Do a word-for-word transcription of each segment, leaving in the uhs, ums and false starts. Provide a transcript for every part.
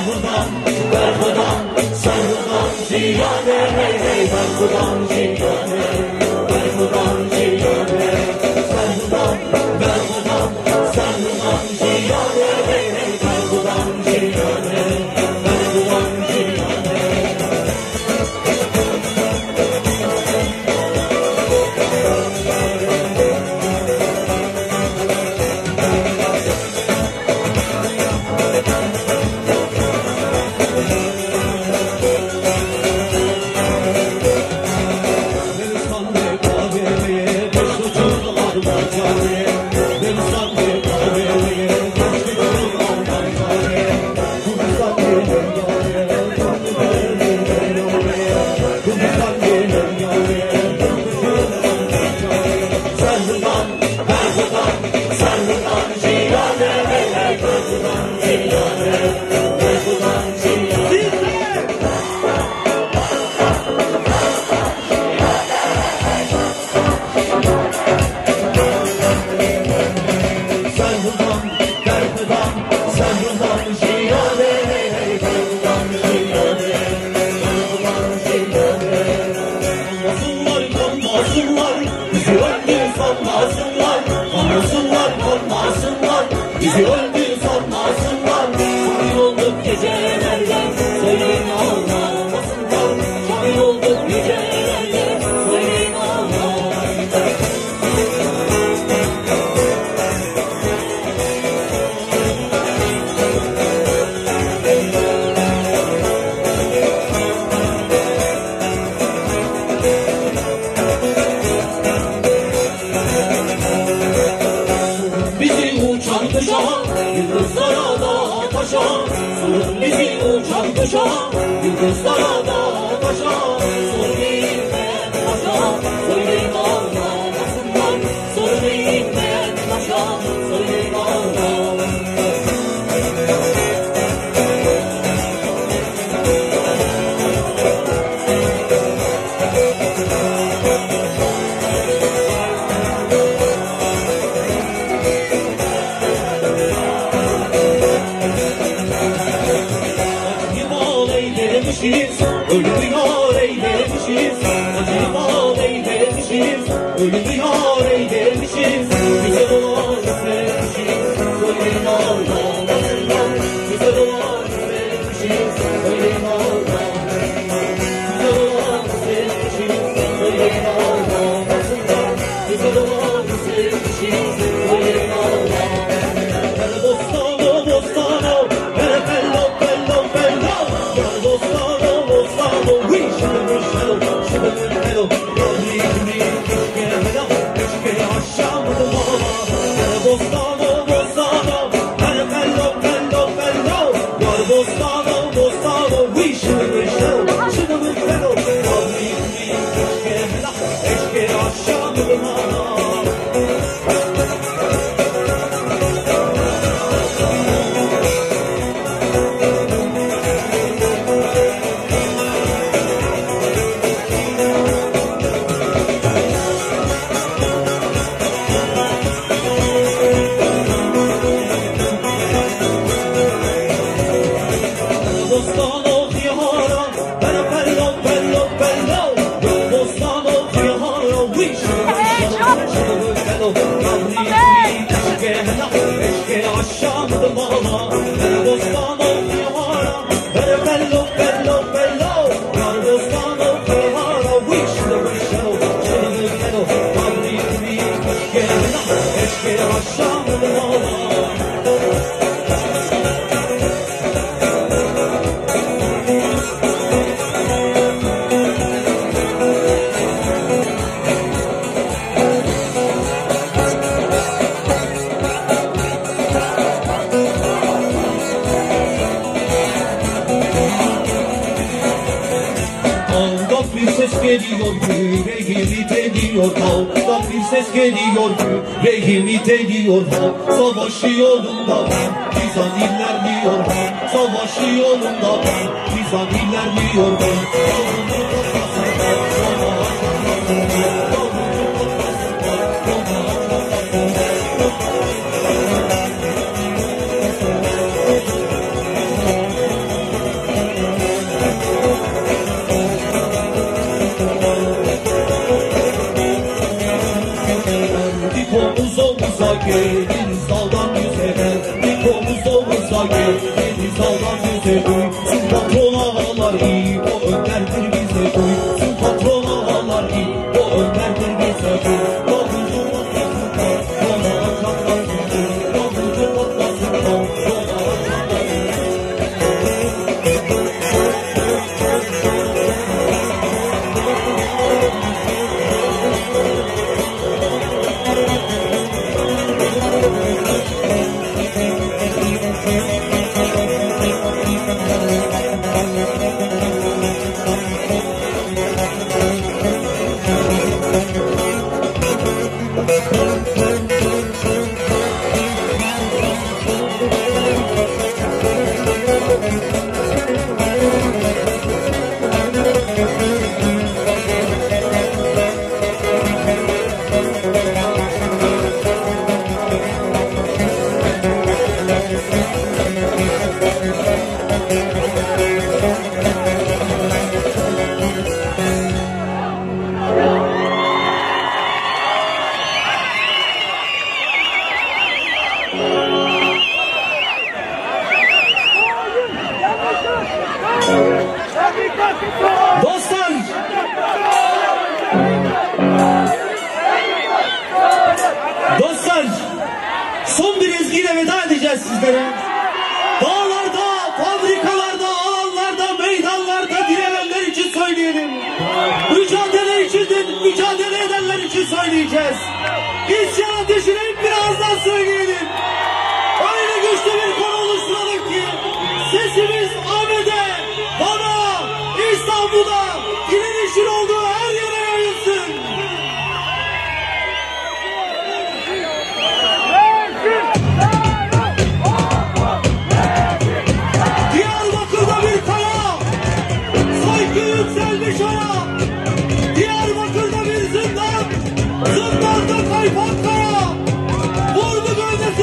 Berhudan, berhudan, sarhudan ziyade, berhudan ziyade, berhudan ziyade, sarhudan, berhudan, sarhudan ziyade, berhudan ziyade, berhudan ziyade. Bizi öldü sanmasınlar, şahit olduk gecelerde, söyleyin ağlamasınlar, şahit olduk gecelerde, söyleyin ağlamasınlar. Yıldızlara da taşa, sorun bizi uçan kuşa. Yıldızlara da taşa, sorun inmeyen taşa. Söyleyin ağlamasınlar, sorun inmeyen taşa. Söyleyin ağlamasınlar. Ölümü yar eylemişiz, acı mal eylemişiz, ölümü yar eylemişiz, güzel olan sevmişiz, söyleyin ağlamasınlar, güzel olan sevmişiz, söyleyin ağlamasınlar, güzel olan sevmişiz, söyleyin ağlamasınlar, güzel olan sevmişiz, söyleyin ağlamasınlar. Her bostano bostano, her bello bello bello, her bostano bostano, we shiver shadow, shiver shadow, lovely me, keşke hello, keşke aşamadım ama. Her bostano bostano, her bello bello bello, her bostano bostano, we shiver shadow, shiver shadow, lovely me, keşke hello, keşke aşamadım ama. Geliyor yüreğimi deliyor halktan bir ses geliyor yüreğimi deliyor halk. Savaşı yolunda ben Pizan ilerliyor ben, savaşı yolunda ben Pizan ilerliyor ben. Yolunu kapasınlar, yolunu kapasınlar, yolunu kapasınlar, yolunu kapasınlar. Deniz daldan yüzene bir omuz omuza gel. Deniz daldan yüzene duysun patron ağalar iyi. O önderdir bize duysun patron ağalar iyi. O önderdir bize duy. Davulcu patlasın kan, donağa çatlasın kan. Davulcu patlasın kan, donağa çatlasın kan. Dostlar, dostlar, son bir ezgiyle veda edeceğiz sizlere. Dağlarda, fabrikalarda, alanlarda, meydanlarda direnenler için söyleyelim. Mücadele için de, mücadele edenler için söyleyeceğiz. İsyan ateşini hep birazdan söyleyelim. Öyle güçlü bir konu oluşturalım ki sesimiz Ahmet'e, bana, İstanbul'da direnişin olduğu her yere yayılsın. Diyarbakır'da bir kaya, sanki yükselmiş aya. Diyarbakır'da bir zindan, zindanda kaypak kaya. Vurdu gövdesi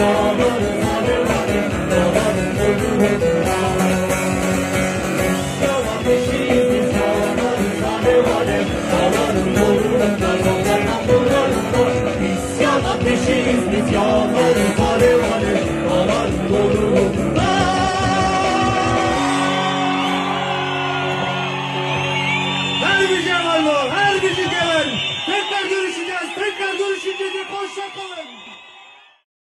Yanarız alev alev, dağların doğru. Yalan peşiyiz biz, yanarız alev alev, dağların doğruluklar, yollardan doğruluklar. İsyanın peşiyiz biz, yanarız alev alev, dağların doğruluklar. Her bir Cemal var, her bir Cemal. Tekrar görüşeceğiz, tekrar görüşeceğiz. Hoşça kalın.